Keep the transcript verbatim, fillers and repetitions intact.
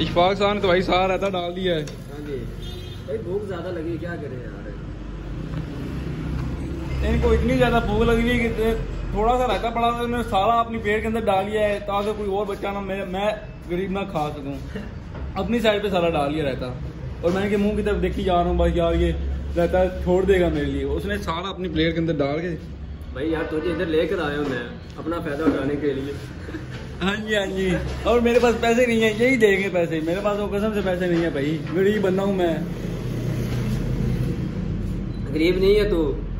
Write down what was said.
इशफाक साहब ने तो भाई सारा रहता डाल दिया है। हाँ जी भाई भूख ज्यादा लगी क्या करें यार। इनको इतनी ज्यादा भूख लगी हुई कि थोड़ा सा रहता पड़ा था उन्होंने सारा अपनी पेट के अंदर डाल लिया है ताकि कोई और बच्चा ना मैं मैं गरीब ना खा सकूं। अपनी साइड पे सारा डाल लिया रहता और मैं के मुंह की तरफ देखी जा रहा हूँ भाई यार ये रहता छोड़ देगा मेरे लिए। उसने सारा अपनी प्लेट के अंदर डाल के भाई यार तुझे इधर लेकर आया हूँ मैं अपना फायदा उठाने के लिए। हाँ जी हाँ जी और मेरे पास पैसे नहीं है यही देंगे पैसे मेरे पास तो कसम से पैसे नहीं है भाई गरीब बंदा हूँ मैं। गरीब नहीं है तू